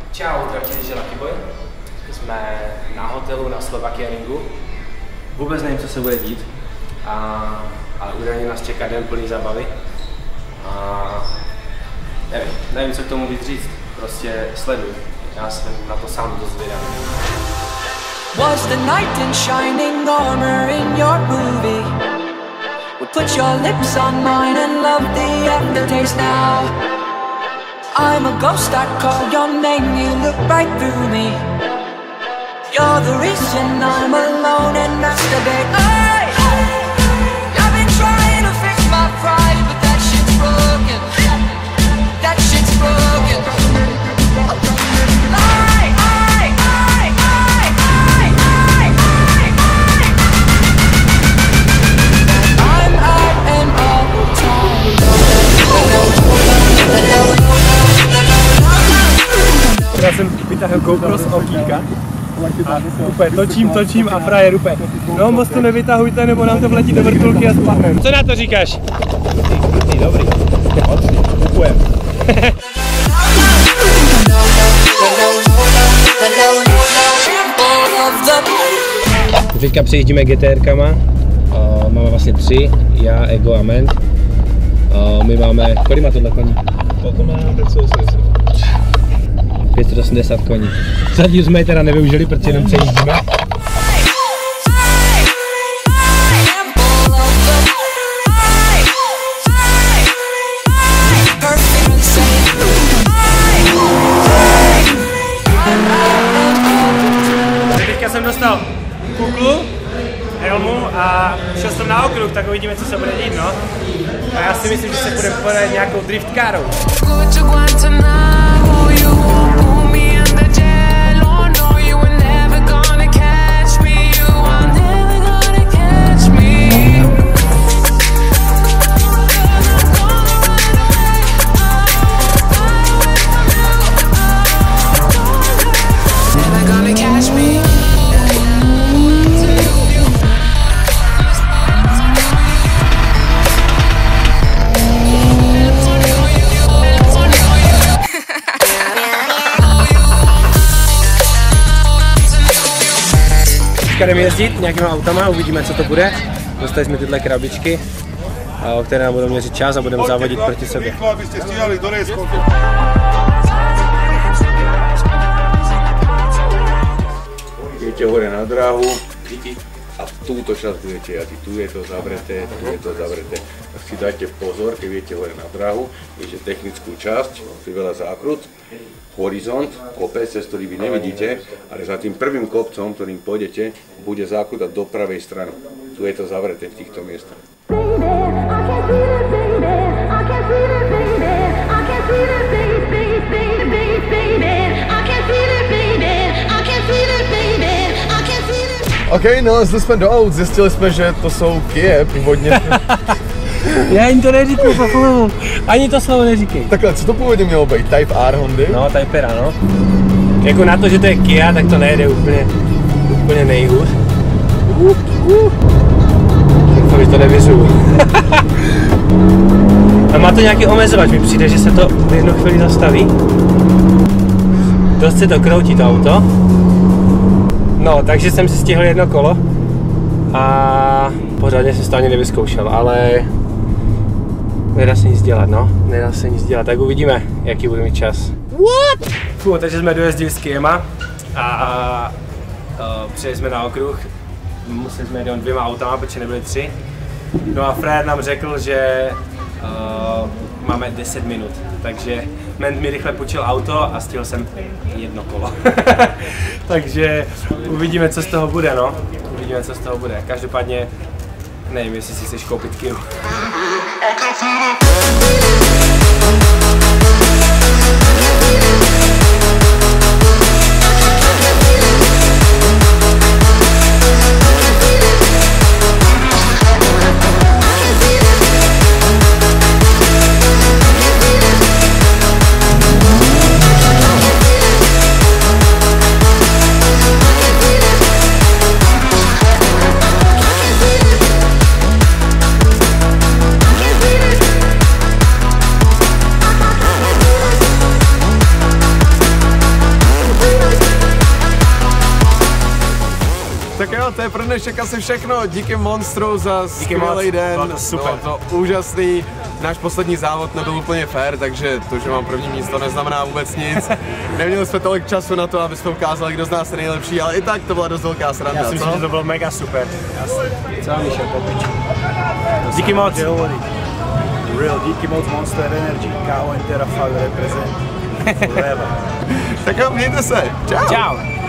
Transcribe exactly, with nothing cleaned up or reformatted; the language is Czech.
Čau, zdravím tě, Lucky Boy. Jsme na hotelu na Slovakia Ringu. Vůbec nevím, co se bude dít. A, a údajně nás čeká den plný zábavy. A nevím, nevím, co k tomu víc říct. Prostě sleduj. Já jsem na to sám dost zvědavý. Was the knight in shining armor in your movie? Would put your lips on mine and love the aftertaste now. I'm a ghost, I call your name, you look right through me. You're the reason I'm alone and masturbate. Hey, I've been trying to fix my pride, but that shit's broken. That shit's broken. Já jsem vytáhl GoPro z okýnka a úplně točím, točím a frajer úplně. No moc to nevytahujte, nebo nám to vletí do vrtulky a spadne. Co na to říkáš? Dobrý, dobrý. Kupujem. Teďka přejíždíme GTRkama. Uh, máme vlastně tři, já, Ego a Ment. Uh, my máme, kolik má tohle koní? Toto má pět set osmdesát. pět set osmdesát koní. Zadní jsme je teda nevyužili, protože jenom přejíždíme. Teďka jsem dostal kuklu, helmu a šel jsem na okruh, tak uvidíme, co se bude dít, no. A já si myslím, že se budeme podat nějakou driftkárou. Jdeme jezdit nějakýma autama, uvidíme, co to bude. Dostali jsme tyhle krabičky, o které nám budou měřit čas a budeme závodit proti sobě. Idete hore na dráhu a túto časť budete jazdiť. Tu je to zavreté, tu je to zavreté. Tak si dajte pozor, keď idete hore na dráhu, idete technickú časť, tu je veľa zákrut, horizont, kopec, cez ktorý vy nevidíte, ale za tým prvým kopcom, ktorým pôjdete, bude zákrut do pravej strany. Tu je to zavreté v týchto miestach. OK, nalezli jsme do aut, zjistili jsme, že to jsou Kia původně. Já jim to neříkám, papu, ani to slovo neříkej. Takhle, co to původně mělo být? Type R Hondy? No, Type R, no. Jako na to, že to je Kia, tak to nejde úplně, úplně nejhůř. Uh, uh. Doufám, že to nevyřu. A má to nějaký omezovač, mi přijde, že se to v jednu chvíli zastaví. Dost se to kroutí, to auto. No, takže jsem si stihl jedno kolo a pořádně jsem to ani nevyzkoušel, ale nedá se nic dělat, no, nedá se nic dělat, tak uvidíme, jaký bude mít čas. What? Fuh, takže jsme dojezdili s Kiema a, a přijeli jsme na okruh, museli jsme jít dvěma autama, protože nebyly tři. No a frajer nám řekl, že uh, máme deset minut, takže Ment mi rychle půjčil auto a stihl jsem jedno kolo. Takže uvidíme, co z toho bude, no. Uvidíme, co z toho bude. Každopádně nevím, jestli si chceš koupit Kiu. jo, to je pro dnešek asi všechno. Díky Monstru za skvělý den. Bylo to super. Bylo to úžasný. Náš poslední závod nebyl úplně fair, takže to, že mám první místo, neznamená vůbec nic. Neměli jsme tolik času na to, aby jsme ukázali, kdo z nás je nejlepší, ale i tak to byla dost velká sranda. Já si myslím, co? že to bylo mega super. Celá Michal Popič. Díky moc. Real, díky moc Monster Energy. K O Intera fakt represent forever. Tak jo, mějte se. Čau. Čau.